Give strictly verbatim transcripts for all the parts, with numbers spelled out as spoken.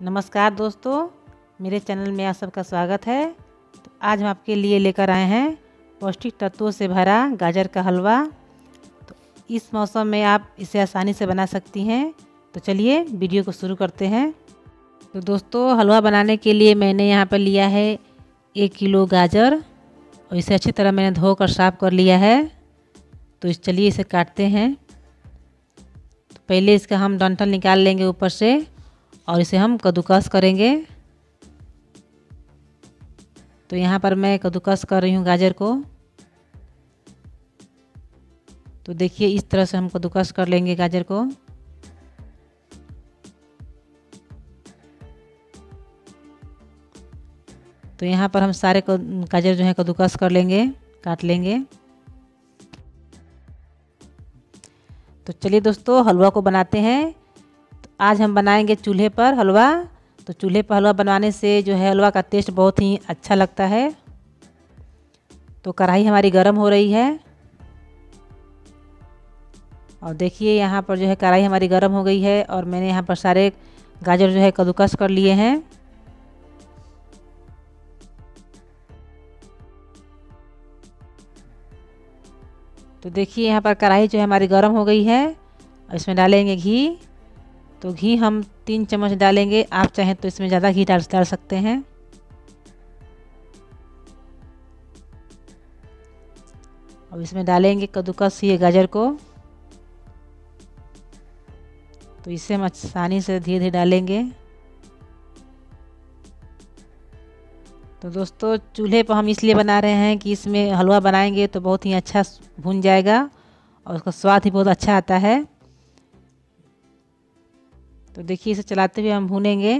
नमस्कार दोस्तों, मेरे चैनल में आप सबका स्वागत है। तो आज हम आपके लिए लेकर आए हैं पौष्टिक तत्वों से भरा गाजर का हलवा। तो इस मौसम में आप इसे आसानी से बना सकती हैं। तो चलिए वीडियो को शुरू करते हैं। तो दोस्तों, हलवा बनाने के लिए मैंने यहाँ पर लिया है एक किलो गाजर और इसे अच्छी तरह मैंने धोकर साफ कर लिया है। तो इस चलिए इसे काटते हैं। तो पहले इसका हम डंठल निकाल लेंगे ऊपर से और इसे हम कद्दूकस करेंगे। तो यहाँ पर मैं कद्दूकस कर रही हूँ गाजर को। तो देखिए इस तरह से हम कद्दूकस कर लेंगे गाजर को। तो यहाँ पर हम सारे गाजर जो है कद्दूकस कर लेंगे, काट लेंगे। तो चलिए दोस्तों, हलवा को बनाते हैं। तो आज हम बनाएंगे चूल्हे पर हलवा। तो चूल्हे पर हलवा बनाने से जो है हलवा का टेस्ट बहुत ही अच्छा लगता है। तो कढ़ाई हमारी गर्म हो रही है और देखिए यहाँ पर जो है कढ़ाई हमारी गर्म हो गई है और मैंने यहाँ पर सारे गाजर जो है कद्दूकस कर लिए हैं। तो देखिए यहाँ पर कढ़ाई जो है हमारी गर्म हो गई है और इसमें डालेंगे घी। तो घी हम तीन चम्मच डालेंगे, आप चाहें तो इसमें ज़्यादा घी डाल डाल सकते हैं। अब इसमें डालेंगे कद्दूकस ये गाजर को। तो इसे हम आसानी से धीरे धीरे डालेंगे। तो दोस्तों, चूल्हे पर हम इसलिए बना रहे हैं कि इसमें हलवा बनाएंगे तो बहुत ही अच्छा भुन जाएगा और उसका स्वाद ही बहुत अच्छा आता है। तो देखिए इसे चलाते हुए हम भूनेंगे।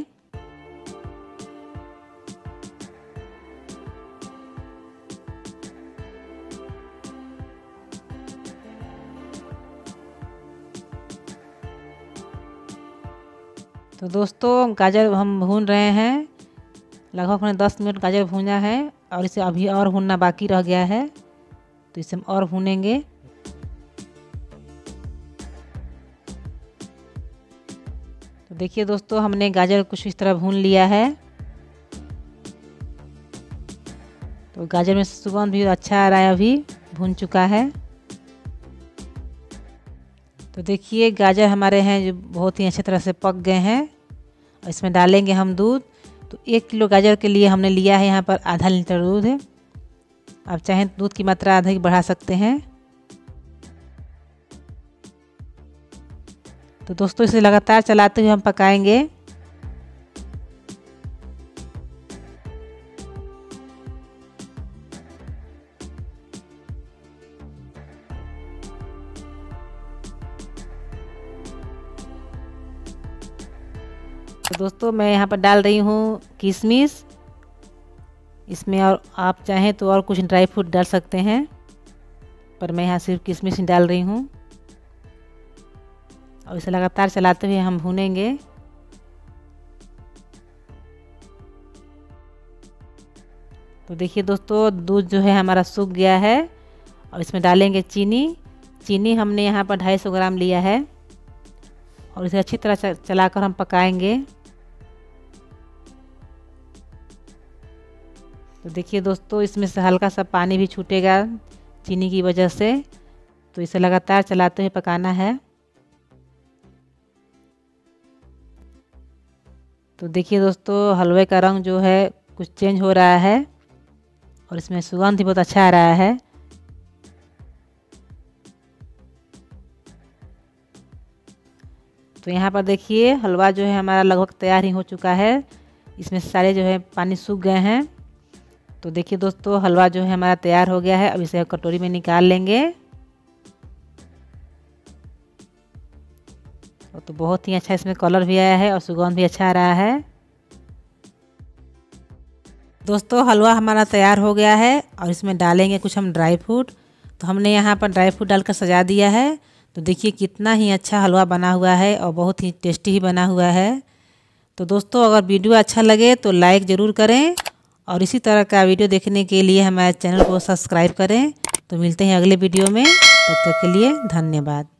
तो दोस्तों, गाजर हम भून रहे हैं। लगभग हमने दस मिनट गाजर भूना है और इसे अभी और भूनना बाकी रह गया है। तो इसे हम और भूनेंगे। तो देखिए दोस्तों, हमने गाजर कुछ इस तरह भून लिया है। तो गाजर में सुगंध भी अच्छा आ रहा है, अभी भून चुका है। तो देखिए गाजर हमारे हैं जो बहुत ही अच्छी तरह से पक गए हैं और इसमें डालेंगे हम दूध। तो एक किलो गाजर के लिए हमने लिया है यहाँ पर आधा लीटर दूध है। आप चाहें दूध की मात्रा आधा ही बढ़ा सकते हैं। तो दोस्तों, इसे लगातार चलाते हुए हम पकाएंगे। तो दोस्तों, मैं यहाँ पर डाल रही हूँ किशमिश। इसमें और आप चाहें तो और कुछ ड्राई फ्रूट डाल सकते हैं, पर मैं यहाँ सिर्फ किशमिश ही डाल रही हूँ। और इसे लगातार चलाते हुए हम भूनेंगे। तो देखिए दोस्तों, दूध जो है हमारा सूख गया है और इसमें डालेंगे चीनी। चीनी हमने यहाँ पर ढाई सौ ग्राम लिया है और इसे अच्छी तरह चलाकर हम पकाएंगे। तो देखिए दोस्तों, इसमें से हल्का सा पानी भी छूटेगा चीनी की वजह से। तो इसे लगातार चलाते हुए पकाना है। तो देखिए दोस्तों, हलवे का रंग जो है कुछ चेंज हो रहा है और इसमें सुगंध भी बहुत अच्छा आ रहा है। तो यहाँ पर देखिए हलवा जो है हमारा लगभग तैयार ही हो चुका है। इसमें सारे जो है पानी सूख गए हैं। तो देखिए दोस्तों, हलवा जो है हमारा तैयार हो गया है। अब इसे कटोरी में निकाल लेंगे। तो बहुत ही अच्छा इसमें कलर भी आया है और सुगंध भी अच्छा आ रहा है। दोस्तों, हलवा हमारा तैयार हो गया है और इसमें डालेंगे कुछ हम ड्राई फ्रूट। तो हमने यहाँ पर ड्राई फ्रूट डालकर सजा दिया है। तो देखिए कितना ही अच्छा हलवा बना हुआ है और बहुत ही टेस्टी ही बना हुआ है। तो दोस्तों, अगर वीडियो अच्छा लगे तो लाइक ज़रूर करें और इसी तरह का वीडियो देखने के लिए हमारे चैनल को सब्सक्राइब करें। तो मिलते हैं अगले वीडियो में, तब तक के लिए धन्यवाद।